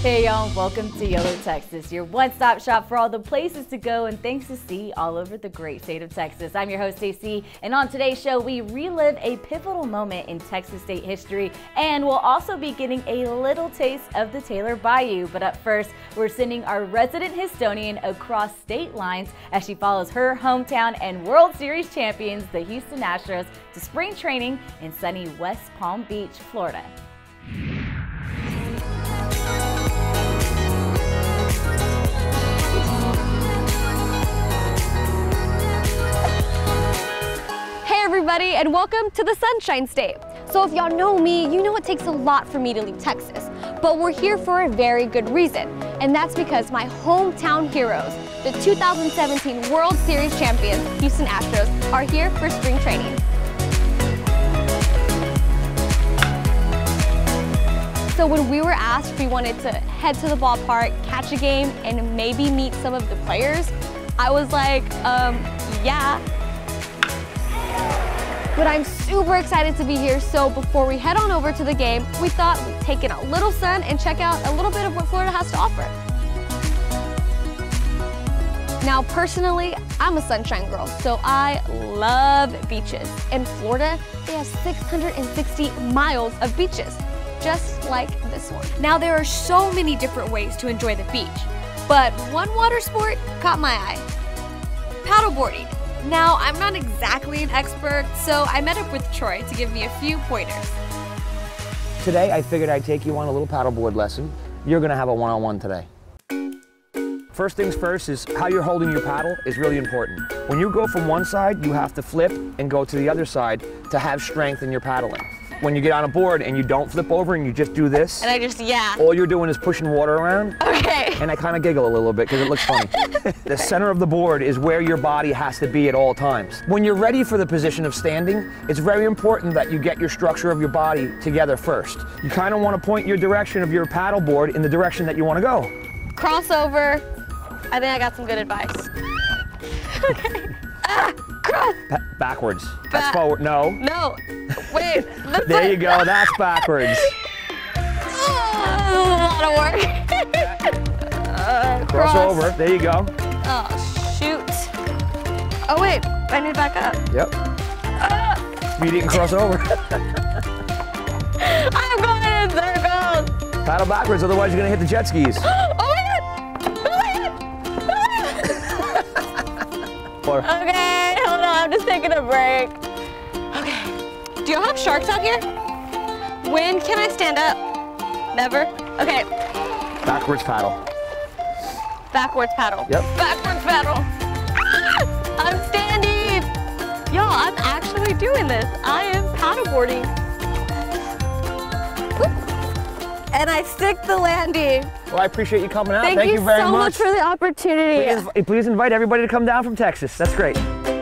Hey y'all, welcome to yoloTX, your one-stop shop for all the places to go and things to see all over the great state of Texas. I'm your host, Stacey, and on today's show, we relive a pivotal moment in Texas state history, and we'll also be getting a little taste of the Taylor Bayou. But up first, we're sending our resident Houstonian across state lines as she follows her hometown and World Series champions, the Houston Astros, to spring training in sunny West Palm Beach, Florida. Everybody, and welcome to the Sunshine State. So if y'all know me, you know it takes a lot for me to leave Texas, but we're here for a very good reason, and that's because my hometown heroes, the 2017 World Series champions, Houston Astros, are here for spring training. So when we were asked if we wanted to head to the ballpark, catch a game, and maybe meet some of the players, I was like, yeah. But I'm super excited to be here, so before we head on over to the game, we thought we'd take in a little sun and check out a little bit of what Florida has to offer. Now, personally, I'm a sunshine girl, so I love beaches. In Florida, they have 660 miles of beaches, just like this one. Now, there are so many different ways to enjoy the beach, but one water sport caught my eye: paddleboarding. Now, I'm not exactly an expert, so I met up with Troy to give me a few pointers. Today, I figured I'd take you on a little paddleboard lesson. You're gonna have a one-on-one today. First things first is how you're holding your paddle is really important. When you go from one side, you have to flip and go to the other side to have strength in your paddling. When you get on a board and you don't flip over and you just do this, and I just, all you're doing is pushing water around. Okay. And I kind of giggle a little bit because it looks funny. The center of the board is where your body has to be at all times. When you're ready for the position of standing, it's very important that you get your structure of your body together first. You kind of want to point your direction of your paddle board in the direction that you want to go. Crossover. I think I got some good advice. Okay. Cross. Backwards. That's forward. No. No. Wait. There you go. That's backwards. Oh, a lot of work. Cross over. There you go. Oh, shoot. Oh, wait. I need to back up. Yep. You didn't cross over. I'm going in circles. Paddle backwards, otherwise you're going to hit the jet skis. Oh, my God. Okay, hold on, I'm just taking a break. Okay, do y'all have sharks out here? When can I stand up? Never? Okay. Backwards paddle. Backwards paddle. Yep. Backwards paddle. Ah, I'm standing. Y'all, I'm actually doing this. I am paddleboarding. And I stick the landing. Well, I appreciate you coming out. Thank you very so much for the opportunity. Please invite everybody to come down from Texas. That's great.